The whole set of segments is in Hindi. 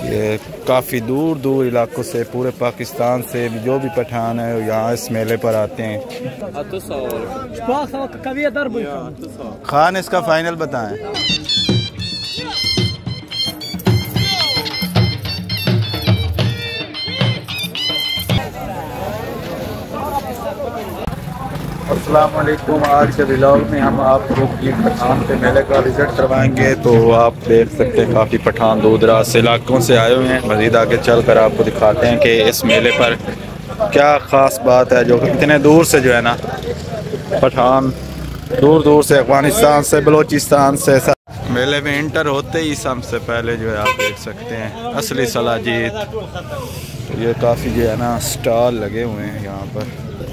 ये काफ़ी दूर दूर इलाकों से, पूरे पाकिस्तान से जो भी पठान है यहाँ इस मेले पर आते हैं। खान इसका फाइनल बताएं। अस्सलाम वालेकुम। आज के व्लॉग में हम आपको पठान के मेले का विज़िट करवाएंगे। तो आप देख सकते हैं काफ़ी पठान दूर दराज से इलाकों से आए हुए हैं। मज़ीद आगे चल कर आपको दिखाते हैं कि इस मेले पर क्या ख़ास बात है, जो कि इतने दूर से जो है ना पठान दूर दूर से, अफगानिस्तान से, बलोचिस्तान से मेले में इंटर होते ही सबसे पहले जो है आप देख सकते हैं असली सलाजीत। तो ये काफ़ी जो है ना स्टॉल लगे हुए हैं यहाँ पर।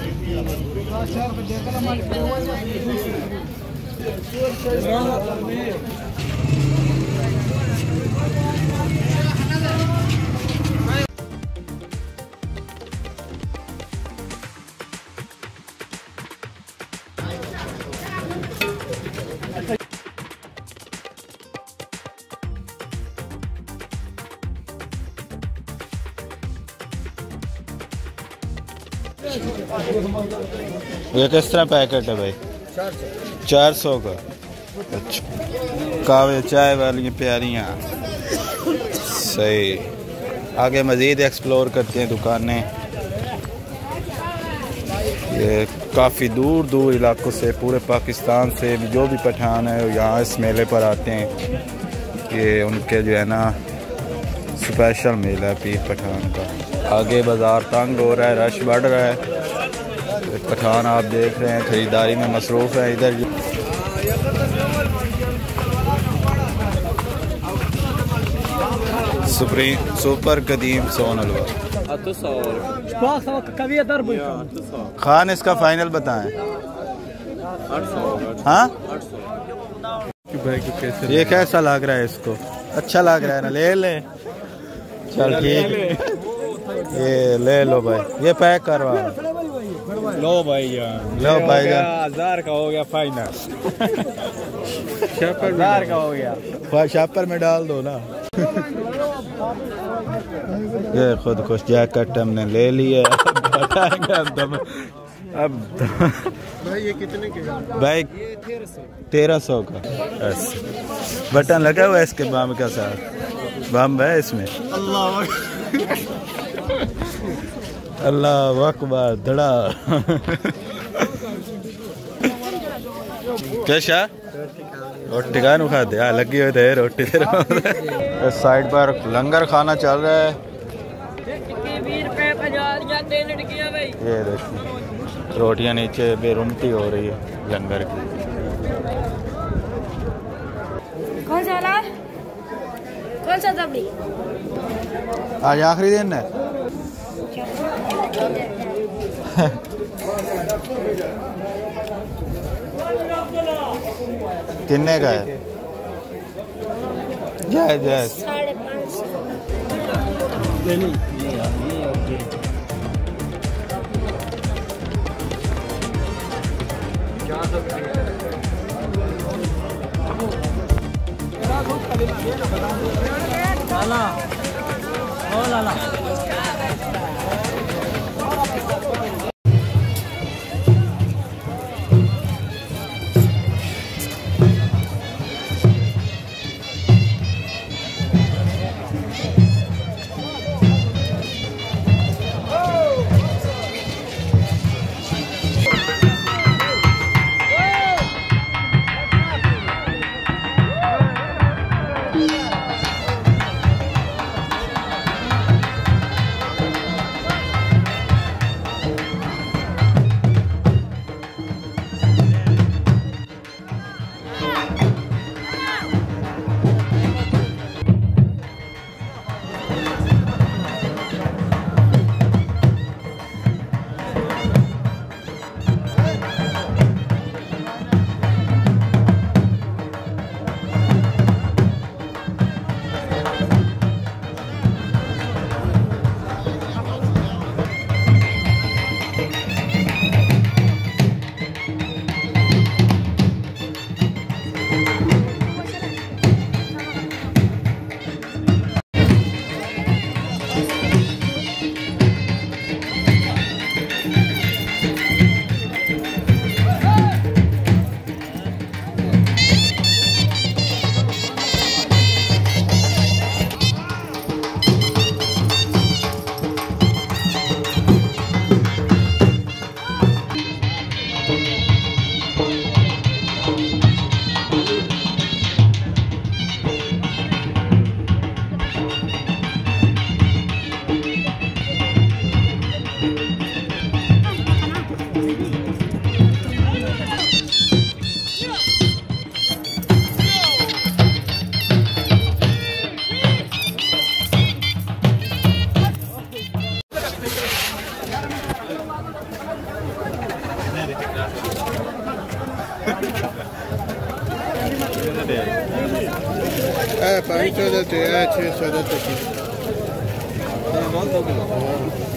ये किस तरह पैकेट है भाई? 400 का। अच्छा, कावे चाय वाली प्यारियाँ। सही। आगे मज़ीद एक्सप्लोर करते हैं दुकानें। ये काफ़ी दूर दूर इलाकों से, पूरे पाकिस्तान से जो भी पठान है यहाँ इस मेले पर आते हैं। ये उनके जो है ना स्पेशल मेला है पीर पठान का। आगे बाज़ार तंग हो रहा है, रश बढ़ रहा है। पठान आप देख रहे हैं ख़रीदारी में मसरूफ़ है। इधर सुपर कदीम सोन हलवा। खान इसका फाइनल बताएं। हाँ, ये कैसा लग रहा है? इसको अच्छा लग रहा है ना? ले ले, चल ठीक, ये ले लो भाई, ये पैक करवा लो भाई जान। लो भाई जान, 1000 का हो गया फाइनल। 1000 का हो गया, शॉपर में डाल दो ना। ये खुद खुश जैकेट हमने ले लिया। अब भाई ये कितने के? भाई 1300 का। बटन लगा हुआ है इसके बम का साथ, बम है इसमें। अल्लाह अकबर धड़ा। कैसा रोटी का खा दे? लगी हुई थे रोटी। इस साइड पर लंगर खाना चल रहा है। ये देखिए रोटियां नीचे बेरुमती हो रही है लंगर की। कौन सा दबड़ी? आज आखिरी दिन है। कितने का है? जय जय 550। लाला देते हैं 6 7 तक।